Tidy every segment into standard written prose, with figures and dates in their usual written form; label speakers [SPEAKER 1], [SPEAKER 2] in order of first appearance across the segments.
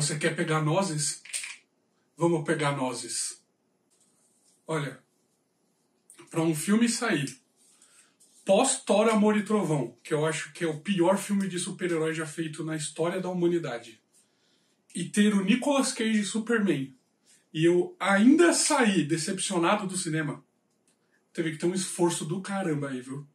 [SPEAKER 1] Você quer pegar nozes? Vamos pegar nozes. Olha, para um filme sair pós-Thor, Amor e Trovão, que eu acho que é o pior filme de super-herói já feito na história da humanidade, e ter o Nicolas Cage Superman, e eu ainda sair decepcionado do cinema, teve que ter um esforço do caramba aí, viu?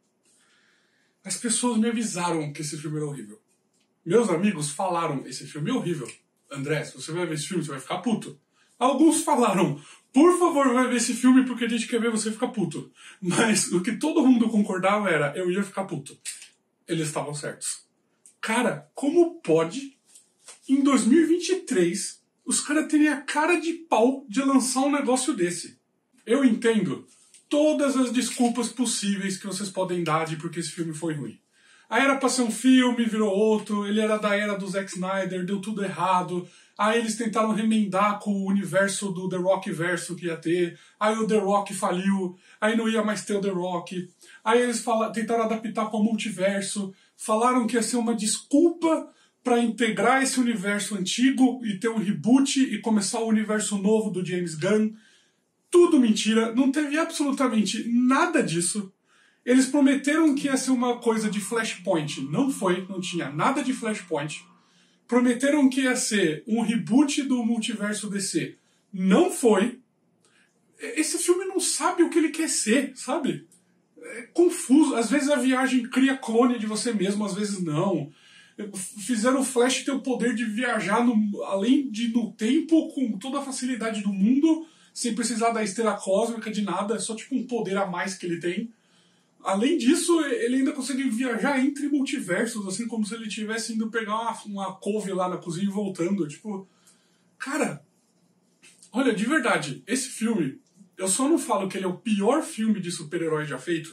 [SPEAKER 1] As pessoas me avisaram que esse filme era horrível. Meus amigos falaram, esse filme é horrível. André, se você vai ver esse filme, você vai ficar puto. Alguns falaram, por favor, vai ver esse filme porque a gente quer ver você ficar puto. Mas o que todo mundo concordava era, eu ia ficar puto. Eles estavam certos. Cara, como pode, em 2023, os caras terem a cara de pau de lançar um negócio desse? Eu entendo todas as desculpas possíveis que vocês podem dar de porque esse filme foi ruim. Aí era pra ser um filme, virou outro, ele era da era do Zack Snyder, deu tudo errado. Aí eles tentaram remendar com o universo do The Rock verso que ia ter. Aí o The Rock faliu, aí não ia mais ter o The Rock. Aí eles tentaram adaptar para o multiverso, falaram que ia ser uma desculpa para integrar esse universo antigo e ter um reboot e começar o universo novo do James Gunn. Tudo mentira, não teve absolutamente nada disso. Eles prometeram que ia ser uma coisa de Flashpoint. Não foi, não tinha nada de Flashpoint. Prometeram que ia ser um reboot do multiverso DC. Não foi. Esse filme não sabe o que ele quer ser, sabe? É confuso. Às vezes a viagem cria clone de você mesmo, às vezes não. Fizeram o Flash ter o poder de viajar além de no tempo com toda a facilidade do mundo, sem precisar da esteira cósmica, de nada. É só tipo um poder a mais que ele tem. Além disso, ele ainda consegue viajar entre multiversos, assim como se ele estivesse indo pegar uma couve lá na cozinha e voltando. Tipo, cara, olha, de verdade, esse filme, eu só não falo que ele é o pior filme de super-herói já feito,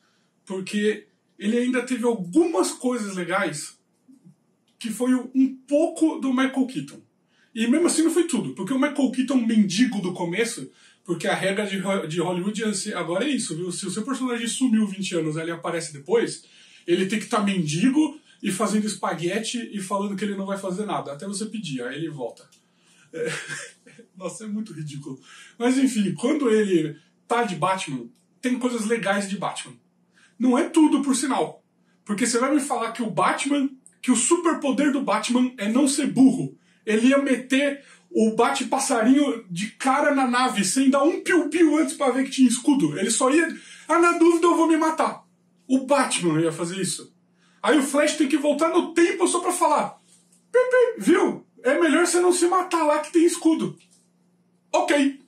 [SPEAKER 1] porque ele ainda teve algumas coisas legais que foi um pouco do Michael Keaton. E mesmo assim não foi tudo, porque o Michael Keaton mendigo do começo, porque a regra de Hollywood agora é isso, viu? Se o seu personagem sumiu 20 anos e ele aparece depois, ele tem que estar mendigo e fazendo espaguete e falando que ele não vai fazer nada, até você pedir, aí ele volta. Nossa, é muito ridículo. Mas enfim, quando ele tá de Batman, tem coisas legais de Batman. Não é tudo, por sinal. Porque você vai me falar que que o superpoder do Batman é não ser burro. Ele ia meter o bate-passarinho de cara na nave, sem dar um piu-piu antes pra ver que tinha escudo. Ele só ia... na dúvida eu vou me matar. O Batman ia fazer isso. Aí o Flash tem que voltar no tempo só pra falar, viu? É melhor você não se matar lá que tem escudo. Ok.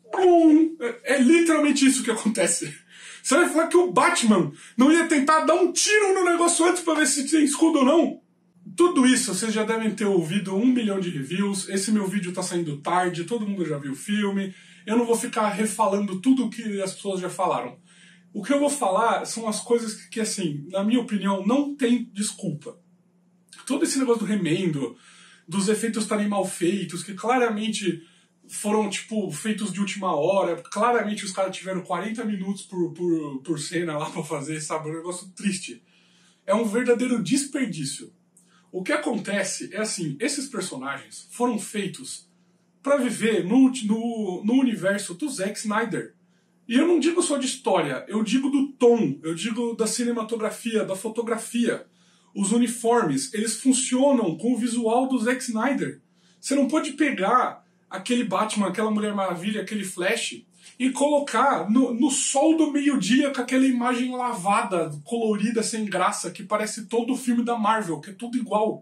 [SPEAKER 1] É literalmente isso que acontece. Você vai falar que o Batman não ia tentar dar um tiro no negócio antes pra ver se tem escudo ou não? Tudo isso vocês já devem ter ouvido 1 milhão de reviews. Esse meu vídeo tá saindo tarde, todo mundo já viu o filme. Eu não vou ficar refalando tudo que as pessoas já falaram. O que eu vou falar são as coisas que assim, na minha opinião, não tem desculpa. Todo esse negócio do remendo, dos efeitos estarem mal feitos, que claramente foram, tipo, feitos de última hora. Claramente os caras tiveram 40 minutos por cena lá pra fazer, sabe? Um negócio triste. É um verdadeiro desperdício. O que acontece é assim, esses personagens foram feitos para viver no universo do Zack Snyder. E eu não digo só de história, eu digo do tom, eu digo da cinematografia, da fotografia. Os uniformes, eles funcionam com o visual do Zack Snyder. Você não pode pegar aquele Batman, aquela Mulher Maravilha, aquele Flash e colocar no sol do meio-dia com aquela imagem lavada, colorida, sem graça, que parece todo o filme da Marvel, que é tudo igual.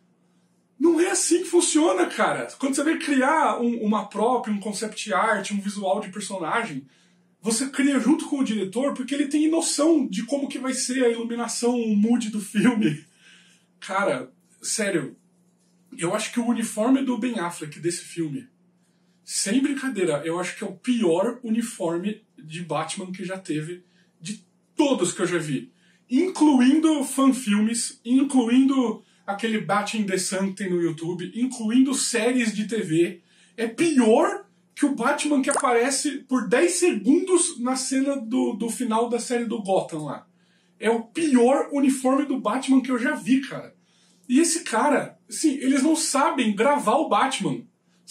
[SPEAKER 1] Não é assim que funciona, cara. Quando você vai criar uma própria, um concept art, um visual de personagem, você cria junto com o diretor porque ele tem noção de como que vai ser a iluminação, o mood do filme. Cara, sério, eu acho que o uniforme do Ben Affleck desse filme, sem brincadeira, eu acho que é o pior uniforme de Batman que já teve, de todos que eu já vi. Incluindo fanfilmes, incluindo aquele Batman The Sun que tem no YouTube, incluindo séries de TV. É pior que o Batman que aparece por 10 segundos na cena do final da série do Gotham lá. É o pior uniforme do Batman que eu já vi, cara. E esse cara, assim, eles não sabem gravar o Batman.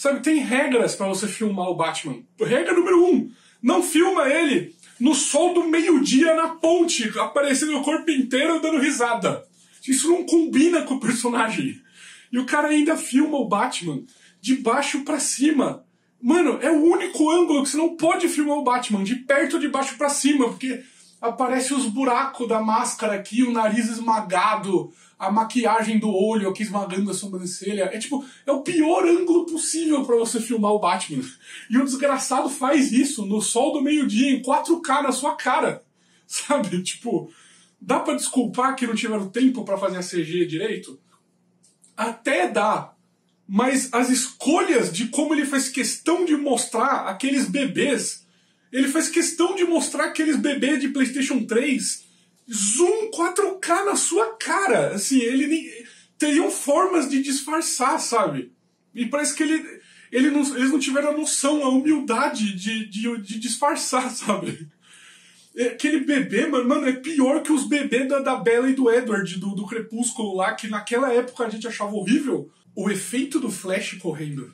[SPEAKER 1] Sabe, tem regras pra você filmar o Batman. Regra número 1, não filma ele no sol do meio-dia na ponte, aparecendo o corpo inteiro dando risada. Isso não combina com o personagem. E o cara ainda filma o Batman de baixo pra cima. Mano, é o único ângulo que você não pode filmar o Batman, de perto ou de baixo pra cima, porque aparece os buracos da máscara aqui, o nariz esmagado, a maquiagem do olho aqui esmagando a sobrancelha. É tipo, é o pior ângulo possível pra você filmar o Batman. E o desgraçado faz isso no sol do meio-dia, em 4K na sua cara. Sabe? Tipo, dá pra desculpar que não tiveram tempo pra fazer a CG direito? Até dá. Mas as escolhas de como ele faz questão de mostrar aqueles bebês, ele faz questão de mostrar aqueles bebês de PlayStation 3 zoom 4K na sua cara. Assim, teriam formas de disfarçar, sabe? E parece que eles não tiveram a noção, a humildade de disfarçar, sabe? Aquele bebê, mano, é pior que os bebês da Bella e do Edward, do Crepúsculo lá, que naquela época a gente achava horrível. O efeito do Flash correndo,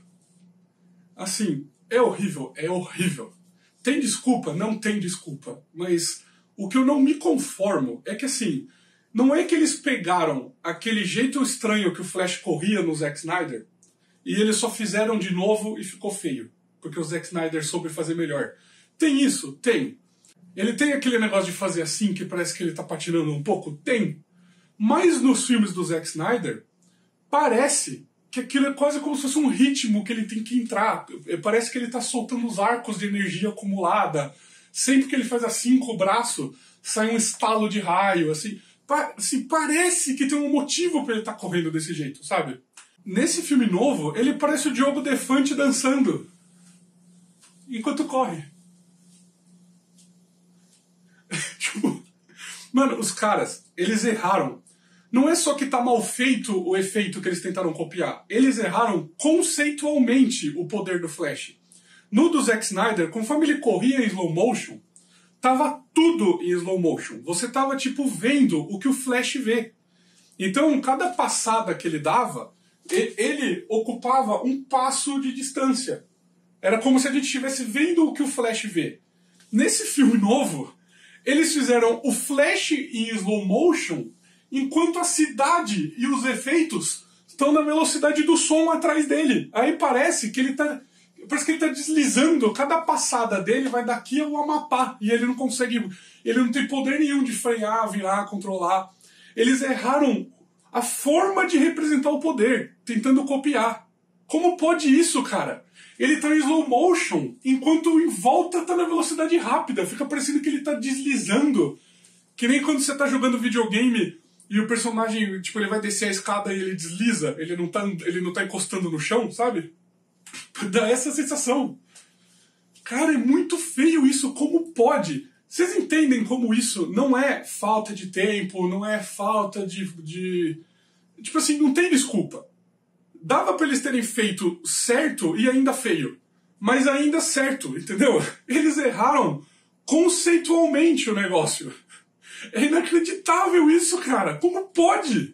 [SPEAKER 1] assim, é horrível, é horrível. Tem desculpa? Não tem desculpa. Mas o que eu não me conformo é que, assim, não é que eles pegaram aquele jeito estranho que o Flash corria no Zack Snyder e eles só fizeram de novo e ficou feio, porque o Zack Snyder soube fazer melhor. Tem isso? Tem. Ele tem aquele negócio de fazer assim, que parece que ele tá patinando um pouco? Tem. Mas nos filmes do Zack Snyder, parece que aquilo é quase como se fosse um ritmo que ele tem que entrar. Parece que ele tá soltando os arcos de energia acumulada. Sempre que ele faz assim com o braço, sai um estalo de raio, assim. Parece que tem um motivo pra ele estar correndo desse jeito, sabe? Nesse filme novo, ele parece o Diogo Defante dançando enquanto corre. Tipo, mano, os caras, eles erraram. Não é só que tá mal feito o efeito que eles tentaram copiar. Eles erraram conceitualmente o poder do Flash. No do Zack Snyder, conforme ele corria em slow motion, tava tudo em slow motion. Você tava, tipo, vendo o que o Flash vê. Então, cada passada que ele dava, ele ocupava um passo de distância. Era como se a gente estivesse vendo o que o Flash vê. Nesse filme novo, eles fizeram o Flash em slow motion, enquanto a cidade e os efeitos estão na velocidade do som atrás dele. Aí parece que ele tá deslizando, cada passada dele vai daqui ao Amapá, e ele não consegue, ele não tem poder nenhum de frear, virar, controlar. Eles erraram a forma de representar o poder, tentando copiar. Como pode isso, cara? Ele tá em slow motion, enquanto em volta tá na velocidade rápida, fica parecendo que ele tá deslizando. Que nem quando você tá jogando videogame e o personagem, tipo, ele vai descer a escada e ele desliza, ele não tá encostando no chão, sabe? Dá essa sensação. Cara, é muito feio isso, como pode? Vocês entendem como isso não é falta de tempo, não é falta de... Tipo assim, não tem desculpa. Dava pra eles terem feito certo e ainda feio. Mas ainda certo, entendeu? Eles erraram conceitualmente o negócio. É inacreditável isso, cara. Como pode?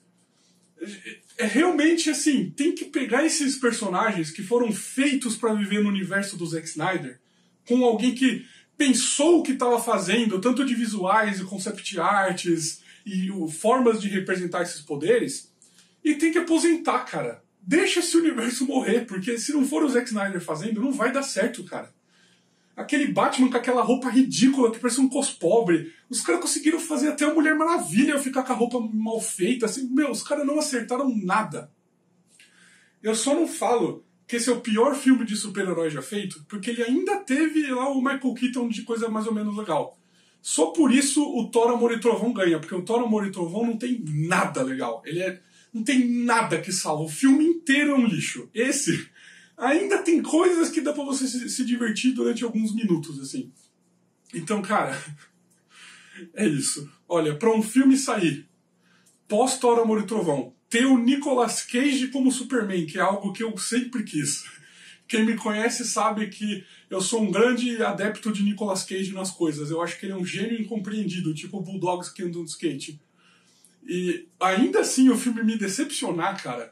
[SPEAKER 1] É realmente assim, tem que pegar esses personagens que foram feitos para viver no universo do Zack Snyder, com alguém que pensou o que estava fazendo, tanto de visuais e concept arts e formas de representar esses poderes, e tem que aposentar, cara. Deixa esse universo morrer, porque se não for o Zack Snyder fazendo, não vai dar certo, cara. Aquele Batman com aquela roupa ridícula que parece um cospobre. Os caras conseguiram fazer até a Mulher Maravilha ficar com a roupa mal feita. Assim, meu, os caras não acertaram nada. Eu só não falo que esse é o pior filme de super-herói já feito, porque ele ainda teve lá o Michael Keaton de coisa mais ou menos legal. Só por isso o Thor, Amor e Trovão ganha, porque o Thor, Amor e Trovão não tem nada legal. Não tem nada que salva. O filme inteiro é um lixo. Esse... ainda tem coisas que dá pra você se divertir durante alguns minutos, assim. Então, cara, é isso. Olha, pra um filme sair pós-Thor, Amor e Trovão, ter o Nicolas Cage como Superman, que é algo que eu sempre quis. Quem me conhece sabe que eu sou um grande adepto de Nicolas Cage nas coisas. Eu acho que ele é um gênio incompreendido, tipo o Bulldogs que andam de skate. E ainda assim o filme me decepcionar, cara,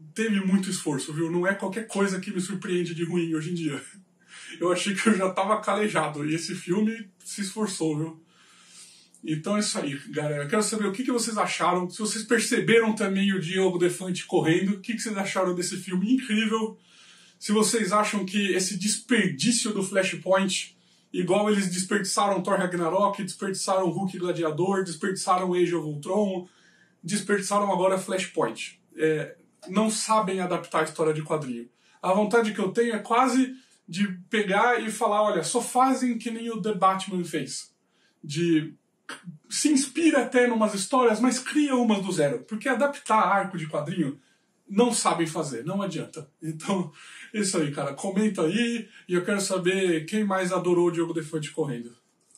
[SPEAKER 1] teve muito esforço, viu? Não é qualquer coisa que me surpreende de ruim hoje em dia. Eu achei que eu já tava calejado, e esse filme se esforçou, viu? Então é isso aí, galera. Eu quero saber o que vocês acharam. Se vocês perceberam também o Diogo Defante correndo, o que vocês acharam desse filme incrível? Se vocês acham que esse desperdício do Flashpoint, igual eles desperdiçaram Thor Ragnarok, desperdiçaram Hulk Gladiador, desperdiçaram Age of Ultron, desperdiçaram agora Flashpoint. Não sabem adaptar a história de quadrinho. A vontade que eu tenho é quase de pegar e falar, olha, só fazem que nem o The Batman fez. Se inspira até em umas histórias, mas cria umas do zero. Porque adaptar arco de quadrinho não sabem fazer, não adianta. Então, isso aí, cara. Comenta aí e eu quero saber quem mais adorou o Diogo Defante correndo.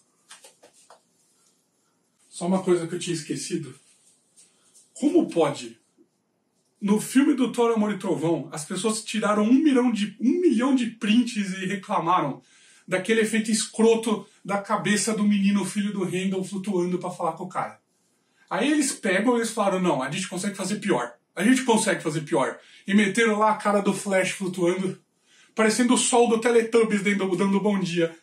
[SPEAKER 1] Só uma coisa que eu tinha esquecido. Como pode? No filme do Thor, Amor e Trovão, as pessoas tiraram 1 milhão de prints e reclamaram daquele efeito escroto da cabeça do menino, filho do Randall, flutuando pra falar com o cara. Aí eles pegam e eles falaram, não, a gente consegue fazer pior. A gente consegue fazer pior. E meteram lá a cara do Flash flutuando, parecendo o sol do Teletubbies dando bom dia.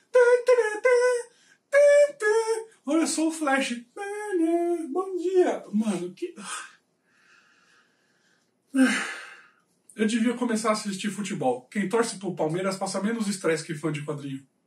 [SPEAKER 1] Olha só o Flash. Bom dia. Mano, que... Eu devia começar a assistir futebol. Quem torce pro Palmeiras passa menos estresse que fã de quadrinho.